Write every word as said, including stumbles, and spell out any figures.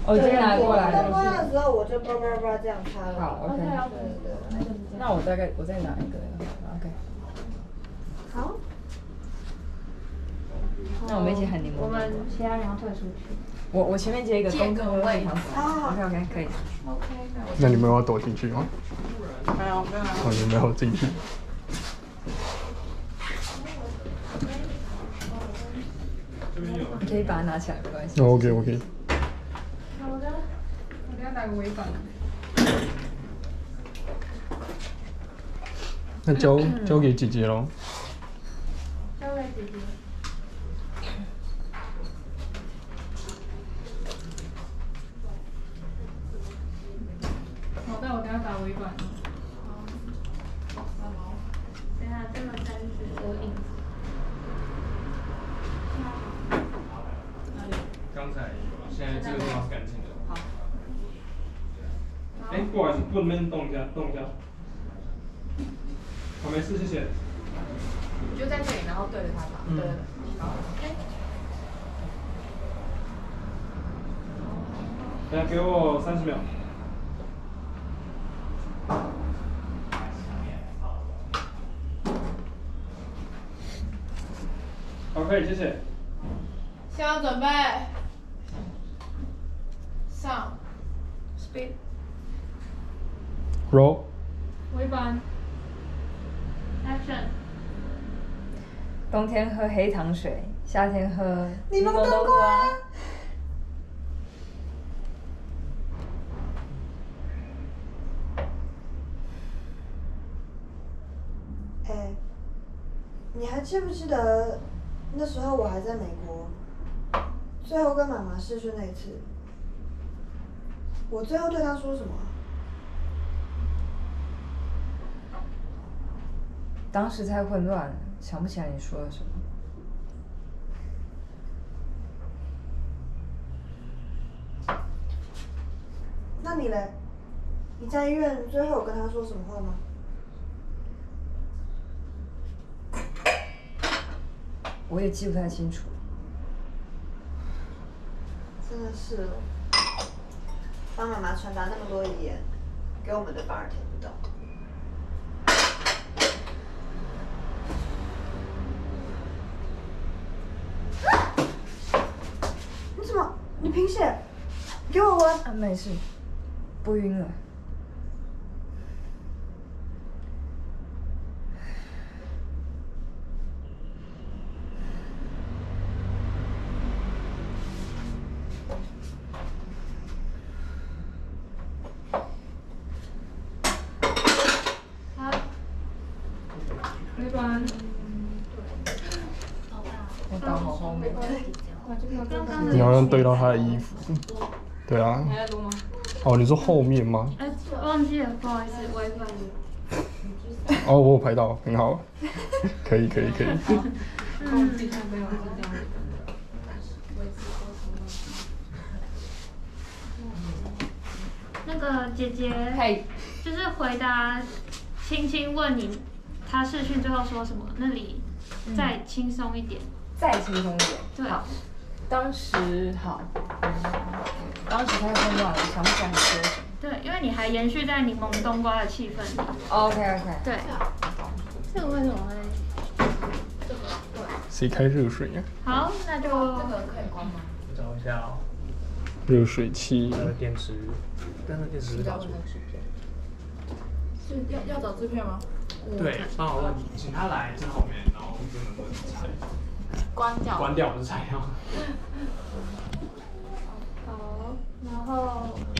我直接拿过来。 灯关的时候我就叭叭叭这样插了。 好 ，OK。 对对。 那我大概我再拿一个 ，OK。 好。 那我们一起喊柠檬。 我们其他人要退出去。 我我前面接一个东哥位。 好 ，OK OK 可以。 OK。 那你们要躲进去吗？ 没有没有。 哦，你没有进去。 你可以把它拿起来，没关系。 哦 OK OK。 好的，我等下打个尾板。 那交交给姐姐喽。 交给姐姐。好，那我等下打尾板。好。等下这个开始有影子。 刚才有，现在这个地方是干净的。好。哎，不好意思，不能动一下，动一下。好，没事，谢谢。 你就在这里，然后对着它吧。 嗯。 对。好 ，OK。 等下给我三十秒。OK， 谢谢。 现在准备。上 ，speed。 Roll。 尾板。Action。 冬天喝黑糖水，夏天喝柠檬冬瓜。哎，你还记不记得那时候我还在美国，最后跟妈妈视讯那一次，我最后对她说什么？ 当时太混乱了，想不起来你说了什么。 那你嘞？你在医院最后有跟他说什么话吗？ 我也记不太清楚。 真的是哦，帮妈妈传达那么多遗言，给我们的反而听不到。你怎么？你贫血？给我闻。 啊，没事，不晕了。 好。尾板。 我倒好后面。 你好像对到他的衣服。对啊。 还在录吗？ 哦，你说后面吗？ 哎，忘记了，不好意思，尾板。 哦，我有拍到，很好。可以可以可以。 嗯。那个姐姐，就是回答青青问你，她视讯最后说什么？那里再轻松一点。 再轻松一点。 对。 好。当时好，当时太混乱了，想不起来你说什么。 对，因为你还延续在柠檬冬瓜的气氛里。 OK OK。 对。这个为什么会？这个对。 谁开热水呀？ 好，那就。 这个可以关吗？ 找一下哦。 热水器。 还有电池，但是电池是打错。 是要要找制片吗？ 对，帮我问，请他来这后面，然后就能不能拆？ 关掉。 关掉不是拆掉。 好，然后